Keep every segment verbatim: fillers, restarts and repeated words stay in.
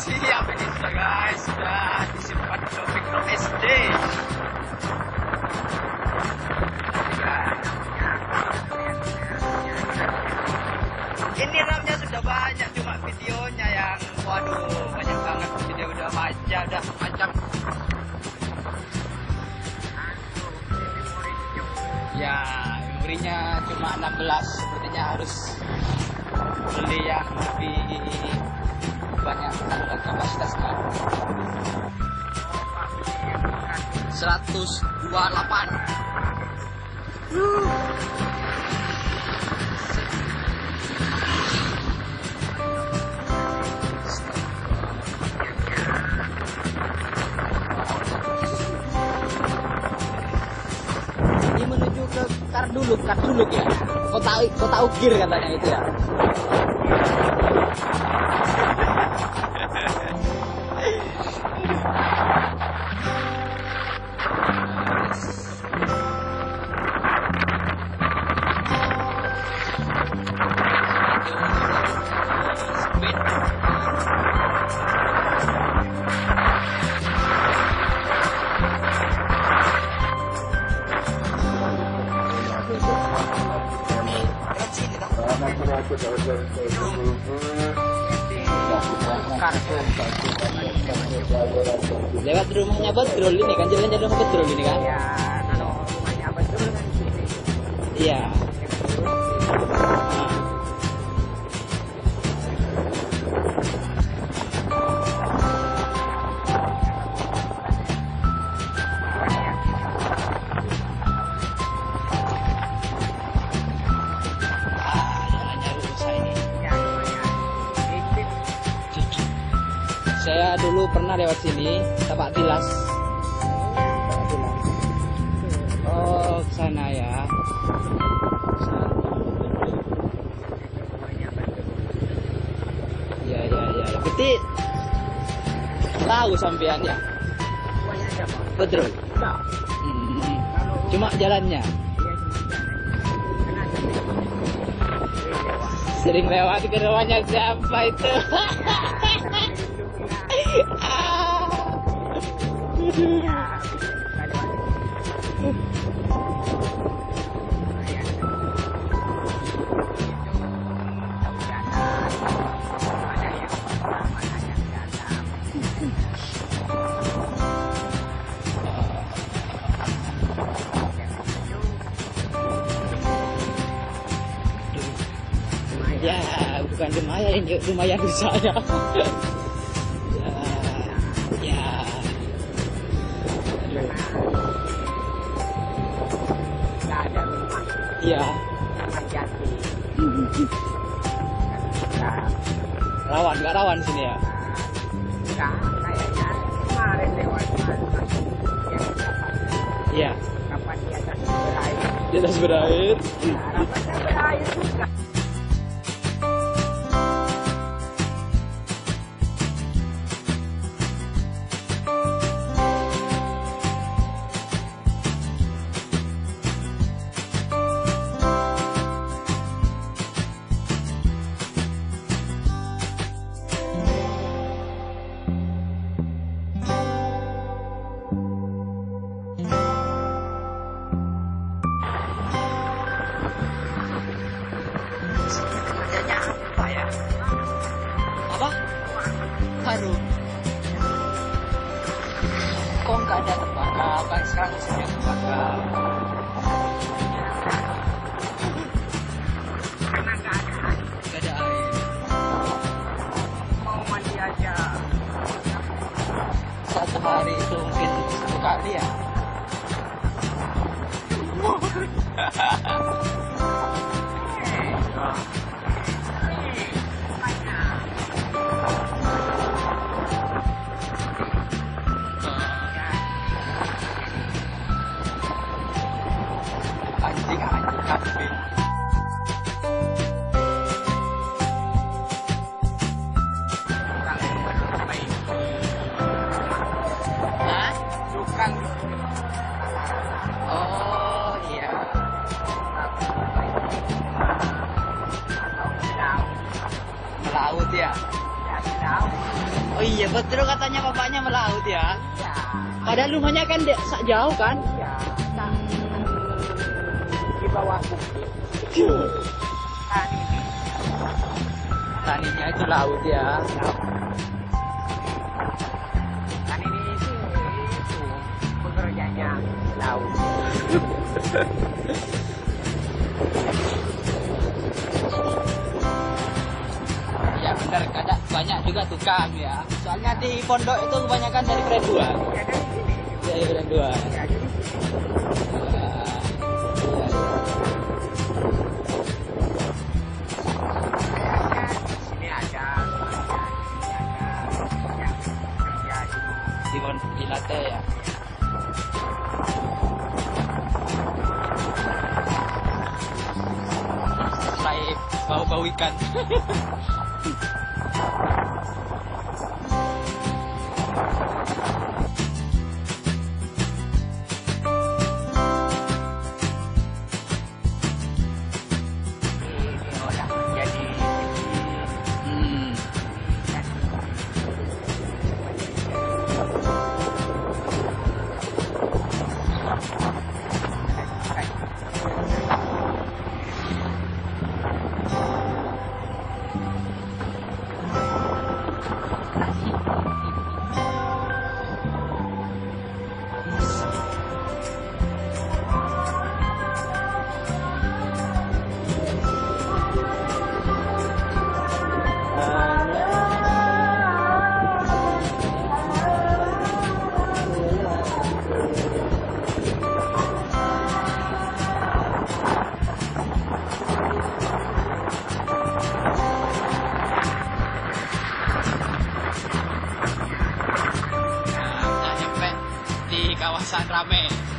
Siap ini sudah guys, sudah disimpan ke micro S D. Ini RAM-nya sudah banyak, cuma videonya yang waduh banyak banget, video udah macam udah macam. Ya, memorinya cuma enam belas, sepertinya harus beli yang lebih banyak kandungan kapasitasnya. seratus dua puluh delapan. Ini menuju ke Karduluk, Karduluk ya. Kota Kota Ukir katanya itu ya. Lewat rumahnya Badrul ini kan, jalan-jalan rumah Badrul ini kan? Ya, kalau rumahnya Badrul kan di sini. Iya. Saya dulu pernah lewat sini, Tapak Tilas. Oh, ke sana ya. Iya, iya, iya. Berarti tahu sampean ya? Betul. Hmm. Cuma jalannya. Sering lewat ke rumahnya siapa itu? Ya, bukan lumayan ini, lumayan saya. Iya. Rawan, nggak rawan sini ya? Enggak, kayaknya kemarin lewat Iya. kapan di atas berair. Di atas berair. Harapannya berair juga. Baru kok nggak ada tembakau kan sekarang musimnya tembakau. Karena nggak ada air. Nggak ada air. Mau mandi aja. Satu hari itu mungkin satu kali ya. Anjing anjing kambing. Hah? Tukang Oh iya. melaut. Oh iya betul katanya bapaknya melaut ya. Iya. Padahal rumahnya kan dia sak jauh kan. Iya. Nah, di bawah bukit. Tani ini. Taninya itu laut ya. Tani ini itu, itu pekerjanya laut. Ya benar, kadang banyak juga tukang ya. Soalnya di pondok itu kebanyakan dari Kerenduan. Ya dari sini. Dari Kerenduan. Ya dari sini. Sini ada, sini ada, yang kerja di Di di latte ya. Sampai bau-bau ikan. Hmm. Kawasan rame.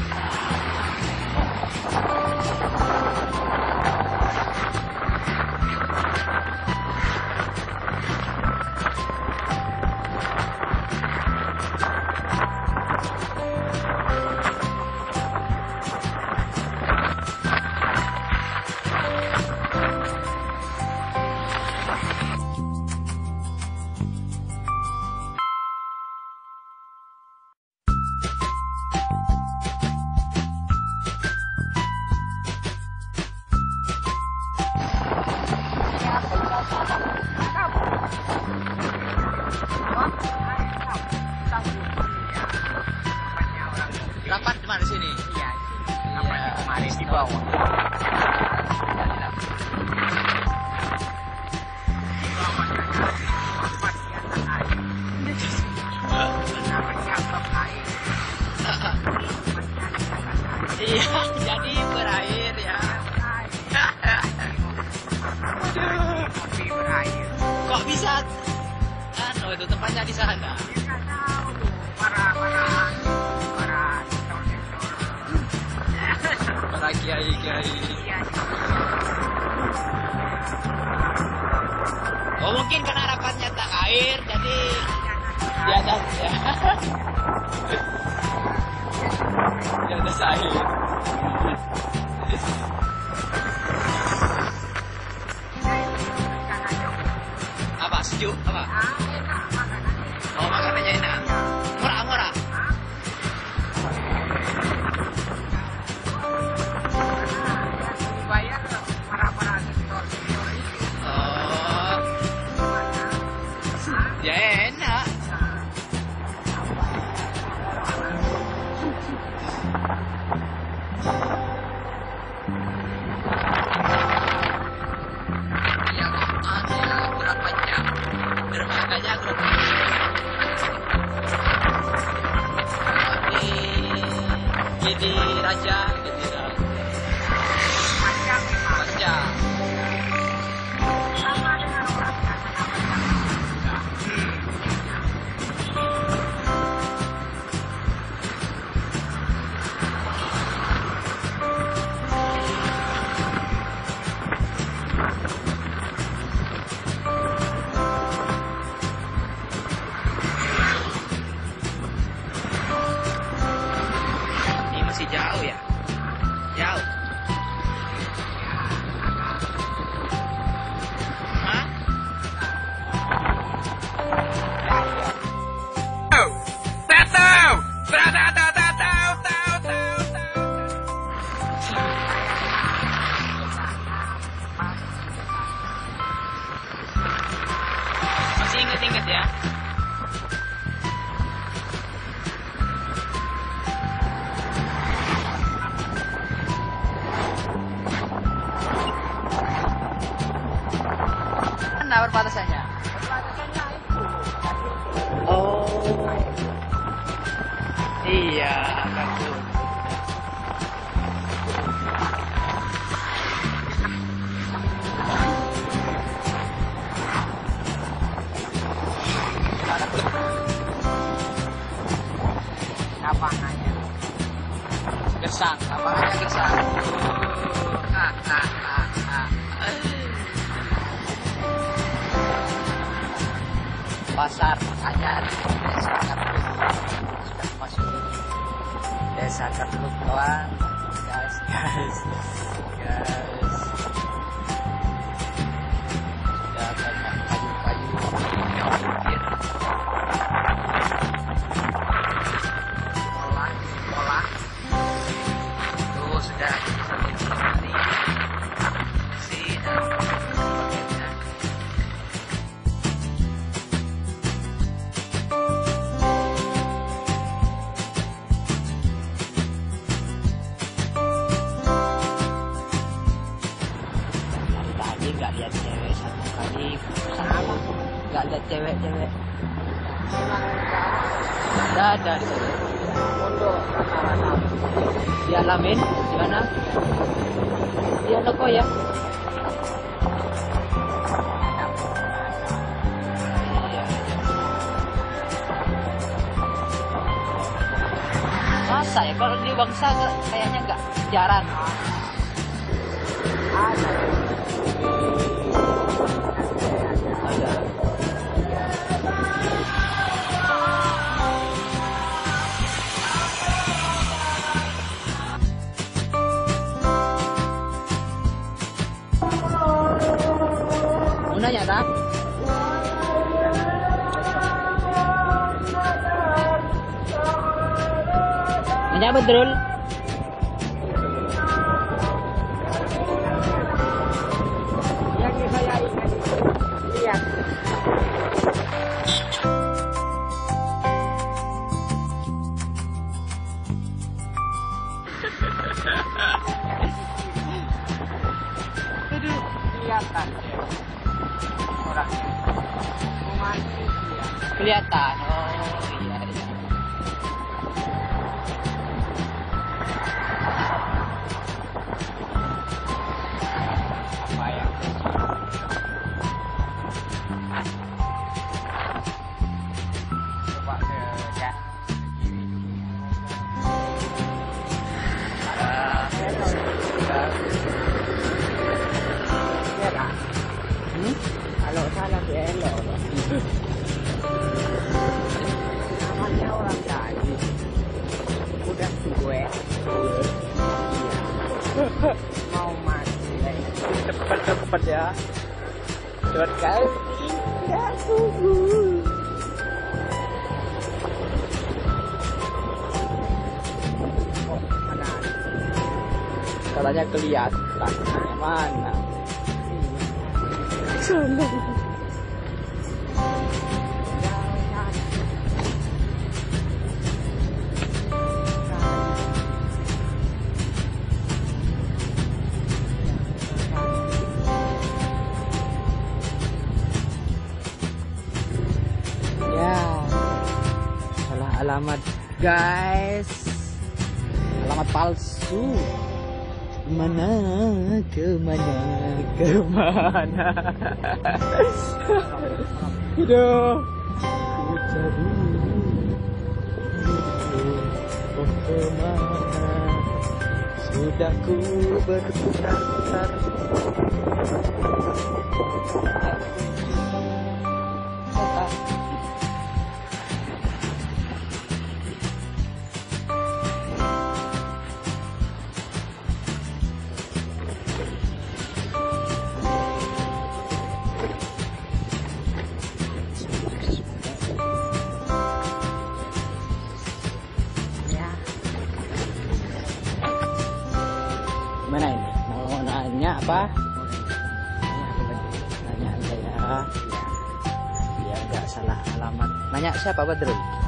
Rapat di mana sini? Iya, apa Iya. kemarin di bawah. Iya, jadi berair ya. Kopi berair. Kok bisa? Anu itu tempatnya di sana. Dia nggak tahu. Para para para investor-investor. Para kiai-kiai. Iya. Oh mungkin karena rapatnya tak air, jadi di atas ya. Di atas air. Apa sejuk? Apa? Oh makanannya enak. Murah murah. Bayar para para investor itu. Oh ya enak. Yang ada berapa jam? Berapa jam? Di Gidi Raja, Gidi Raja. Panjang memang. Panjang. Sama dengan orang yang juga. Ini masih jauh ya. Apa nanya? Gesang, lapangannya gesang. Ah, ah, ah, ah. Pasar Anyar, Desa Kerluk, sudah masuk Desa Kerluk kawan, guys, guys, guys. Sudah banyak kayu-kayu yang bukit. Sekolah, sekolah. Tuh sudah dari si dan sebagainya. Tadi nggak lihat cewek satu kali sama, nggak lihat cewek-cewek. Nggak ada di sini. Untuk anak-anak. Dialamin gimana? Dia toko ya. Iya. Masa ya kalau di bangsa kayaknya nggak jarang. Ada. Ada. Mau nanya tak? Nanya betul. Yang saya ingat lihat. Jadi kelihatan ya, orangnya memancing dia. Kelihatan. Oh iya iya. Apa yang coba ke ya kiri dulu. Ya kan? Hmm? Kalau salah belok. Namanya orang jadi udah tua. Mau mati Cepet-cepet ya. Cepet kali. ya tunggu. Oh, mana? Katanya kelihatan. Mana? Ya. Salah alamat, guys. Alamat palsu. Kemana, kemana, kemana? Hidup. Ku cari. Oh kemana? Sudah ku berputar-putar. Ya, Gimana ini? Mau nanya apa? Nanya aja ya. Biar nggak salah alamat. Nanya siapa, Badrul?